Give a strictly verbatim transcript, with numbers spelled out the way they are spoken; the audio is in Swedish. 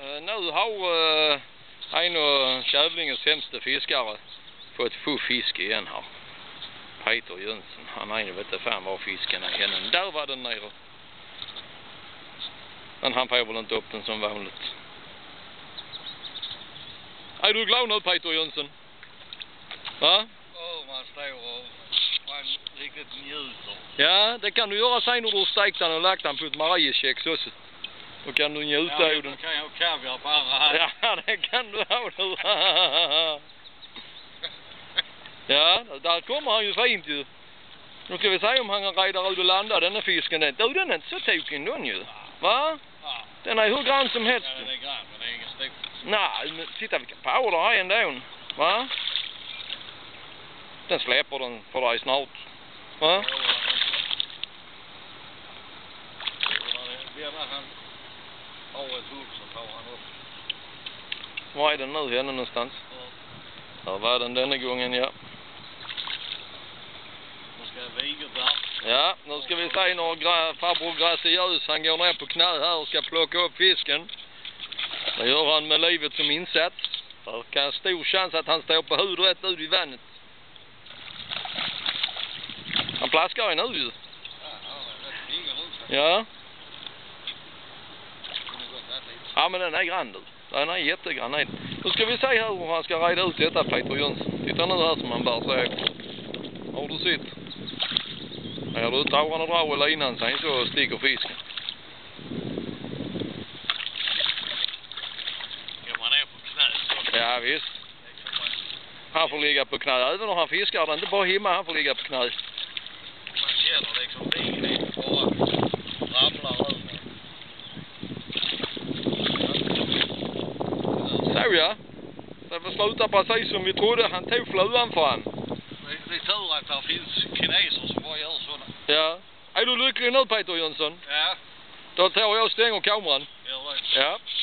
nu har uh, en av Kävlingens sämsta fiskare fått få fisk igen här. Peter Jönsson, han har ju vet fan var fisken är igen. Där var den nere. Men han får väl inte upp den som vanligt. Är du glad nu, Peter Jönsson? Va? Åh, man står och man riktigt njuter. Ja, det kan du göra sen när du har stekt den och lagt den på ett Mariekex också. Då kan du njuta ja, av den. Ja, kan jag ha kaviar på andra här. Ja, det kan du ha nu. Ja, där kommer han ju fint ju. Nu ska vi se om han redar ut och landar denna fisken. Du, den är inte så tokig någon ju. Va? Ja. Den är hur grann som helst. Ja, den är grann, men det är ingen stor. Nej, men titta vilka power här ändå. Va? Den släpper den för dig snart. Va? Har ett hugg så tar han upp. Var är den nu henne någonstans? Ja. Där var den denna gången, ja. Nu ska jag viga där. Ja, nu ska vi se när farbror Graciös, han går ner på knä här och ska plocka upp fisken. Det gör han med livet som insats. Det kan stor chans att han står på huvudet rätt ut i vattnet. Han plaskar ju nu ju. Ja. Ja, men den är grann du. Den är jättegrann. Nej. Nu ska vi se här hur han ska reda ut detta, Peter Jönsson. Titta nu här som han bär sig efter. Har du sett? Här du tar han och drar linan sen så sticker fisken. Går man ner på knä? Ja, visst. Han får ligga på knä. Även om han fiskar den inte bara hemma, han får ligga på knä. Man känner liksom linan bara ramlar över. Så ja. Det får sluta precis som vi trodde. Han tog flugan för han. Det är tur att det finns kineser som bara gör sådana. Ja. Är du lycklig nu, Peter Jönsson? Ja. Då tar jag och stänger kameran. Gör det. Ja.